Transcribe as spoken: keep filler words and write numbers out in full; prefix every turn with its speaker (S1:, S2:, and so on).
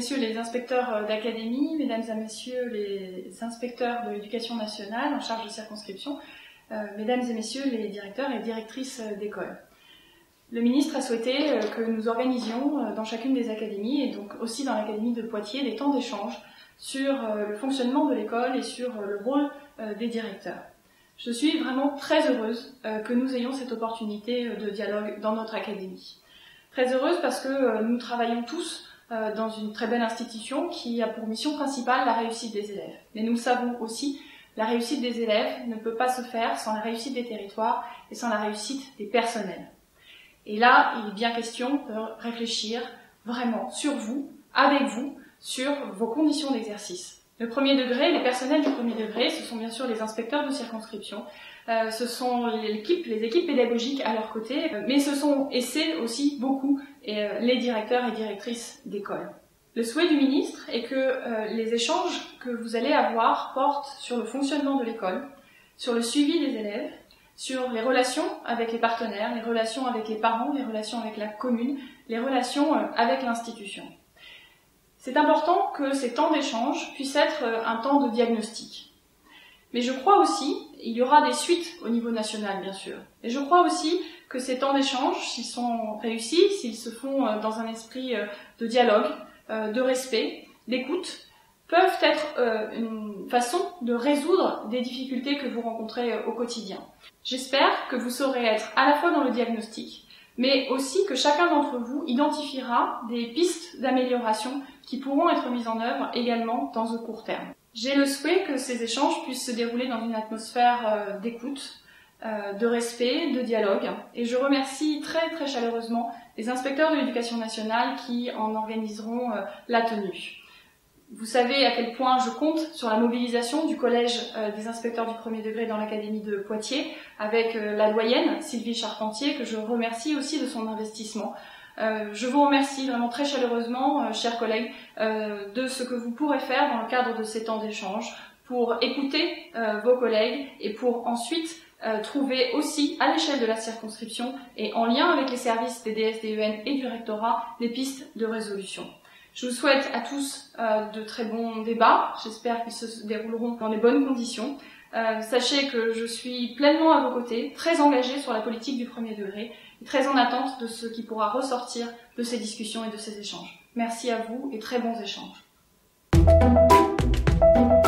S1: messieurs les inspecteurs d'académie, mesdames et messieurs les inspecteurs de l'éducation nationale en charge de circonscription, euh, mesdames et messieurs les directeurs et directrices d'école. Le ministre a souhaité que nous organisions dans chacune des académies, et donc aussi dans l'académie de Poitiers, des temps d'échange sur le fonctionnement de l'école et sur le rôle des directeurs. Je suis vraiment très heureuse que nous ayons cette opportunité de dialogue dans notre académie. Très heureuse parce que nous travaillons tous dans une très belle institution qui a pour mission principale la réussite des élèves. Mais nous le savons aussi, la réussite des élèves ne peut pas se faire sans la réussite des territoires et sans la réussite des personnels. Et là, il est bien question de réfléchir vraiment sur vous, avec vous, sur vos conditions d'exercice. Le premier degré, les personnels du premier degré, ce sont bien sûr les inspecteurs de circonscription, euh, ce sont l'équipe, les équipes pédagogiques à leur côté, euh, mais ce sont, et c'est aussi beaucoup, et, euh, les directeurs et directrices d'école. Le souhait du ministre est que euh, les échanges que vous allez avoir portent sur le fonctionnement de l'école, sur le suivi des élèves, sur les relations avec les partenaires, les relations avec les parents, les relations avec la commune, les relations euh, avec l'institution. C'est important que ces temps d'échange puissent être un temps de diagnostic. Mais je crois aussi, il y aura des suites au niveau national bien sûr, et je crois aussi que ces temps d'échange, s'ils sont réussis, s'ils se font dans un esprit de dialogue, de respect, d'écoute, peuvent être une façon de résoudre des difficultés que vous rencontrez au quotidien. J'espère que vous saurez être à la fois dans le diagnostic, mais aussi que chacun d'entre vous identifiera des pistes d'amélioration qui pourront être mises en œuvre également dans le court terme. J'ai le souhait que ces échanges puissent se dérouler dans une atmosphère d'écoute, de respect, de dialogue, et je remercie très très chaleureusement les inspecteurs de l'éducation nationale qui en organiseront la tenue. Vous savez à quel point je compte sur la mobilisation du collège des inspecteurs du premier degré dans l'académie de Poitiers, avec la doyenne Sylvie Charpentier, que je remercie aussi de son investissement. Euh, je vous remercie vraiment très chaleureusement, euh, chers collègues, euh, de ce que vous pourrez faire dans le cadre de ces temps d'échange pour écouter euh, vos collègues et pour ensuite euh, trouver aussi à l'échelle de la circonscription et en lien avec les services des D S D E N et du rectorat les pistes de résolution. Je vous souhaite à tous euh, de très bons débats, j'espère qu'ils se dérouleront dans les bonnes conditions. Euh, sachez que je suis pleinement à vos côtés, très engagée sur la politique du premier degré et très en attente de ce qui pourra ressortir de ces discussions et de ces échanges. Merci à vous et très bons échanges.